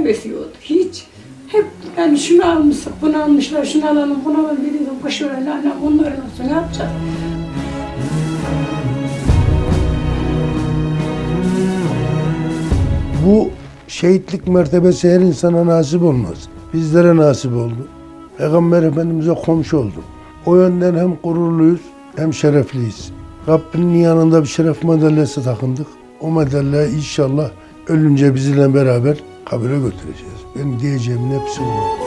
besliyordu. Hiç. Hep yani şunu almışsak, bunu almışlar, şunu alalım, bunu alalım dedim. Boş ver anne, onların olsun, ne yapacağız? Bu şehitlik mertebesi her insana nasip olmaz. Bizlere nasip oldu. Peygamber Efendimiz'e komşu oldum. O yönden hem gururluyuz hem şerefliyiz. Rabbinin yanında bir şeref madalyası takındık. O madalyayı inşallah ölünce bizimle beraber kabire götüreceğiz. Benim diyeceğimin hepsi bu.